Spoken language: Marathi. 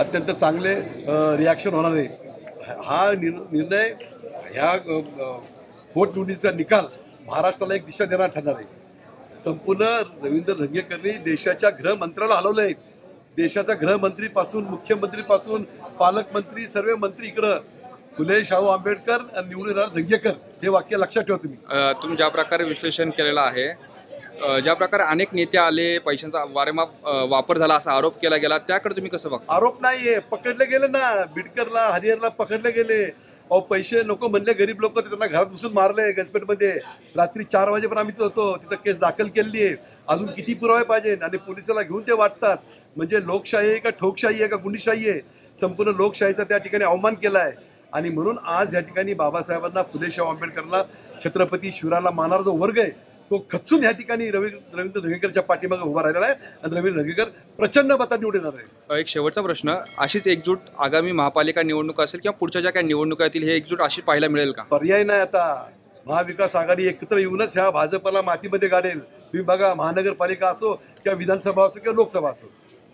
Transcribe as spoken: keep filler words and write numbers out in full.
अत्यंत चांगले रिॲक्शन होणार आहे. हा निर निर्णय ह्या पोटनिवडणुकीचा निकाल महाराष्ट्राला एक दिशा देणार ठरणार आहे. संपूर्ण रवींद्र धंगेकरनी देशाच्या गृहमंत्र्याला हलवलं आहे. देशाच्या गृहमंत्रीपासून मुख्यमंत्रीपासून पालकमंत्री सर्व मंत्री इकडं फुले शाहू आंबेडकर आणि निवडून येणार धंगेकर हे वाक्य लक्षात ठेवा तुम्ही. तुम्ही ज्या प्रकारे विश्लेषण केलेलं आहे, ज्या प्रकारे अनेक नेते आले, पैशांचा वारेमाप वापर झाला असा आरोप केला गेला, त्याकडे तुम्ही कसं बघता? आरोप नाहीये, पकडले गेले ना. बिडकरला हरिहरला पकडले गेले. अहो पैसे नको म्हणले गरीब लोक, त्यांना घरात घुसून मारले. गंजपेठमध्ये रात्री चार वाजेपर्यंत आम्ही तिथं होतो. तिथं केस दाखल केली आहे. अजून किती पुरावे पाहिजे? आणि पोलिसाला घेऊन ते वाटतात. म्हणजे लोकशाही आहे का ठोकशाही आहे का गुंडीशाही आहे? संपूर्ण लोकशाहीचा त्या ठिकाणी अवमान केला आहे. आणि म्हणून आज या ठिकाणी बाबासाहेबांना, फुले शाहू आंबेडकरला, छत्रपती शिवराला मानणारा जो वर्ग आहे तो खचून या ठिकाणी रवी रवींद्र धंगेकरच्या पाठीमागे उभा राहिलेला आहे. आणि रवींद्र धंगेकर प्रचंड मतांनी निवडून येणार आहे. एक शेवटचा प्रश्न, अशीच एकजूट आगामी महापालिका निवडणूक असेल किंवा पुढच्या ज्या काही निवडणुका येतील, हे एकजूट अशी पाहायला मिळेल का? पर्याय नाही. आता महाविकास आघाडी एकत्र येऊनच ह्या भाजपला मातीमध्ये गाडेल. तुम्ही बघा, महानगरपालिका असो किंवा विधानसभा असो किंवा लोकसभा असो.